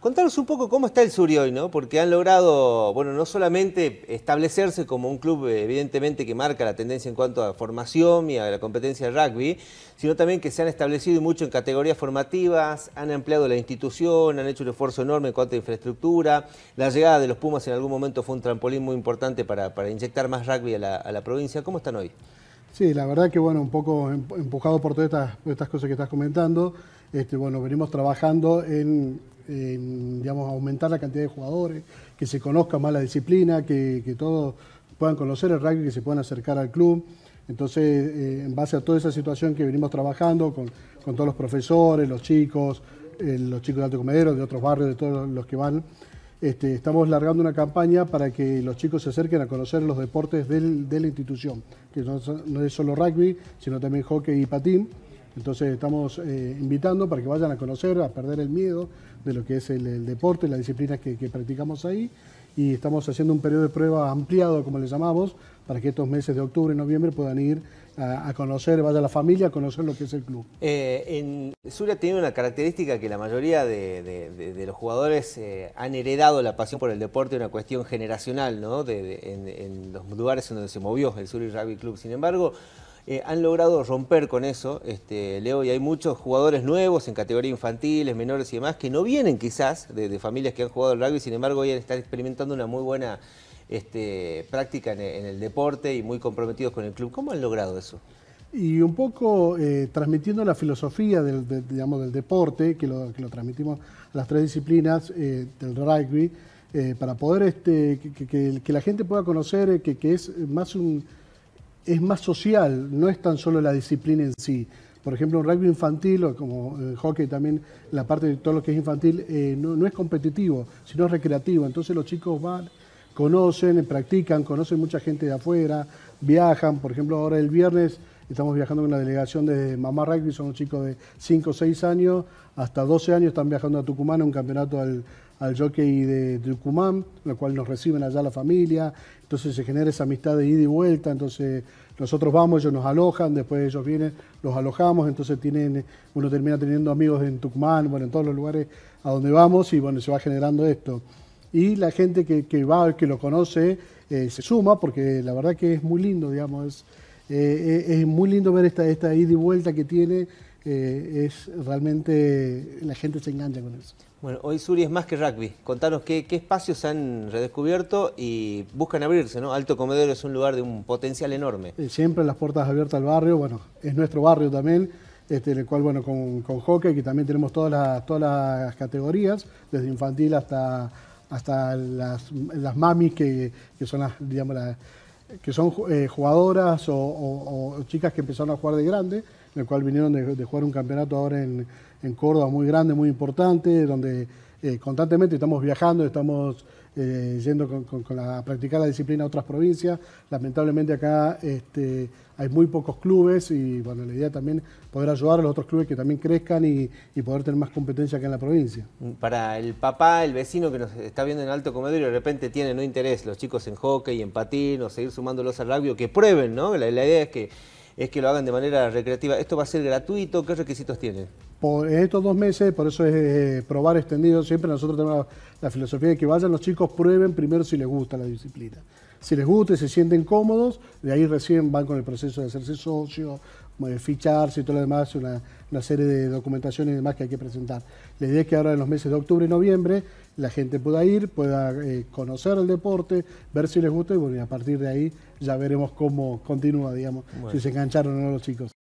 Contanos un poco cómo está el Suri hoy, ¿no? Porque han logrado, bueno, no solamente establecerse como un club evidentemente que marca la tendencia en cuanto a formación y a la competencia de rugby, sino también que se han establecido mucho en categorías formativas, han ampliado la institución, han hecho un esfuerzo enorme en cuanto a infraestructura. La llegada de los Pumas en algún momento fue un trampolín muy importante para inyectar más rugby a la provincia. ¿Cómo están hoy? Sí, la verdad que bueno, un poco empujado por todas estas cosas que estás comentando, bueno, venimos trabajando digamos, aumentar la cantidad de jugadores, que se conozca más la disciplina, que todos puedan conocer el rugby, que se puedan acercar al club. Entonces, en base a toda esa situación que venimos trabajando con todos los profesores, los chicos de Alto Comedero, de otros barrios, de todos los que van, estamos largando una campaña para que los chicos se acerquen a conocer los deportes de la institución, que no es solo rugby, sino también hockey y patín. Entonces estamos invitando para que vayan a conocer, a perder el miedo de lo que es el deporte, la disciplina que practicamos ahí, y estamos haciendo un periodo de prueba ampliado, como le llamamos, para que estos meses de octubre y noviembre puedan ir a conocer, vaya la familia a conocer lo que es el club. En Suri tiene una característica que la mayoría de los jugadores han heredado la pasión por el deporte, una cuestión generacional, ¿no? En los lugares en donde se movió el Suri Rugby Club. Sin embargo, han logrado romper con eso, Leo, y hay muchos jugadores nuevos en categorías infantiles, menores y demás, que no vienen quizás de familias que han jugado al rugby, sin embargo hoy están experimentando una muy buena práctica en el deporte y muy comprometidos con el club. ¿Cómo han logrado eso? Y un poco transmitiendo la filosofía digamos, del deporte, que lo transmitimos a las tres disciplinas del rugby, para poder que la gente pueda conocer que es más social, no es tan solo la disciplina en sí. Por ejemplo, un rugby infantil, o como el hockey también, la parte de todo lo que es infantil, no es competitivo, sino es recreativo. Entonces los chicos van, conocen, practican, conocen mucha gente de afuera, viajan. Por ejemplo, ahora el viernes estamos viajando con una delegación de Mamá Rugby, son chicos de 5 o 6 años, hasta 12 años están viajando a Tucumán a un campeonato al jockey de Tucumán, en el cual nos reciben allá la familia, entonces se genera esa amistad de ida y vuelta, entonces nosotros vamos, ellos nos alojan, después ellos vienen, los alojamos, entonces uno termina teniendo amigos en Tucumán, bueno, en todos los lugares a donde vamos, y bueno, se va generando esto. Y la gente que va, que lo conoce, se suma, porque la verdad que es muy lindo, digamos, es muy lindo ver esta ida y vuelta que tiene, realmente la gente se engancha con eso. Bueno, hoy Suri es más que rugby. Contanos qué espacios han redescubierto y buscan abrirse, ¿no? Alto Comedero es un lugar de un potencial enorme. Siempre las puertas abiertas al barrio, bueno, es nuestro barrio también, en el cual, bueno, con hockey, que también tenemos todas las categorías, desde infantil hasta las mamis, que son digamos, que son jugadoras o chicas que empezaron a jugar de grande, en el cual vinieron de jugar un campeonato ahora en Córdoba muy grande, muy importante, donde constantemente estamos viajando, estamos yendo a practicar la disciplina a otras provincias. Lamentablemente acá hay muy pocos clubes y bueno, la idea también es poder ayudar a los otros clubes que también crezcan y poder tener más competencia acá en la provincia. Para el papá, el vecino que nos está viendo en Alto Comedero y de repente tiene no interés los chicos en hockey, en patín o seguir sumándolos al rugby, o que prueben, ¿no? La idea es que lo hagan de manera recreativa. ¿Esto va a ser gratuito? ¿Qué requisitos tiene? En estos 2 meses, por eso es probar extendido, siempre nosotros tenemos la filosofía de que vayan los chicos, prueben primero si les gusta la disciplina. Si les gusta y se sienten cómodos, de ahí recién van con el proceso de hacerse socio, ficharse y todo lo demás, una serie de documentación y demás que hay que presentar. La idea es que ahora en los meses de octubre y noviembre la gente pueda ir, pueda conocer el deporte, ver si les gusta y bueno, y a partir de ahí ya veremos cómo continúa, digamos, si se engancharon o no los chicos.